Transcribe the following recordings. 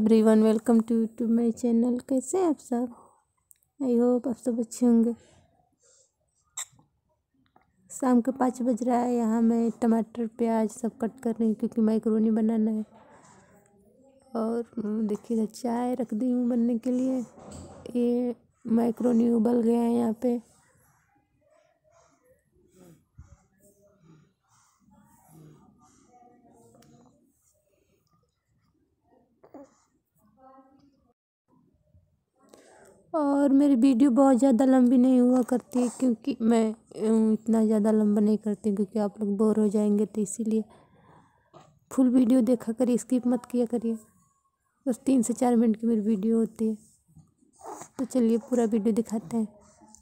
Everyone, welcome to my channel. कैसे हैं आप सब? आई होप आप सब अच्छे होंगे। शाम के 5 बज रहा है। यहाँ मैं टमाटर प्याज सब कट कर रही हूँ क्योंकि मैक्रोनी बनाना है। और देखिए इधर चाय रख दी हूँ बनने के लिए। ये मैक्रोनी उबल गया है यहाँ पे। और मेरी वीडियो बहुत ज़्यादा लंबी नहीं हुआ करती क्योंकि मैं इतना ज़्यादा लंबा नहीं करती क्योंकि आप लोग बोर हो जाएंगे, तो इसीलिए फुल वीडियो देखा करिए, स्किप मत किया करिए। बस 3 से 4 मिनट की मेरी वीडियो होती है। तो चलिए पूरा वीडियो दिखाते हैं।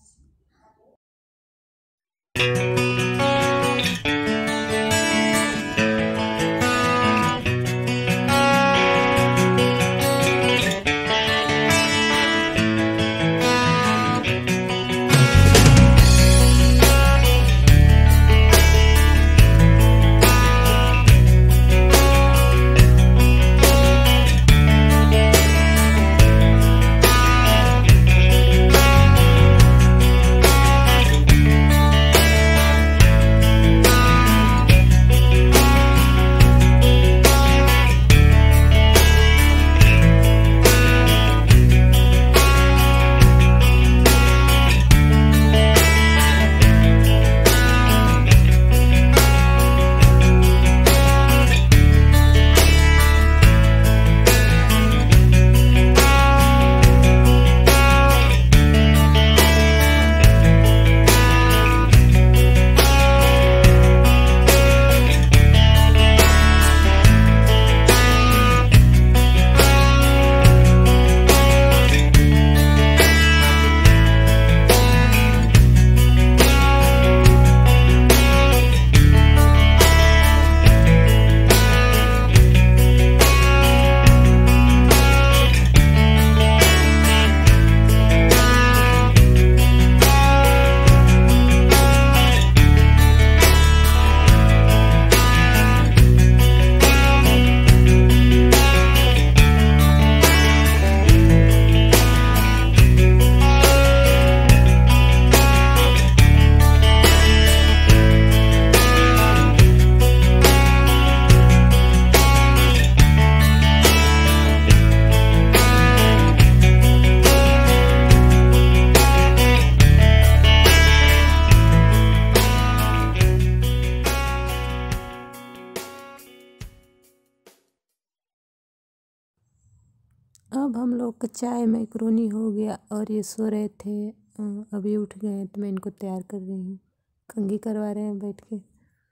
अब हम लोग का चाय मैक्रोनी हो गया और ये सो रहे थे, अभी उठ गए हैं, तो मैं इनको तैयार कर रही हूँ। कंघी करवा रहे हैं बैठ के।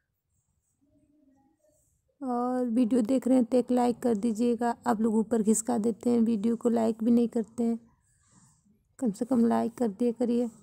और वीडियो देख रहे हैं तो एक लाइक कर दीजिएगा। आप लोग ऊपर खिसका देते हैं, वीडियो को लाइक भी नहीं करते हैं। कम से कम लाइक कर दिया करिए।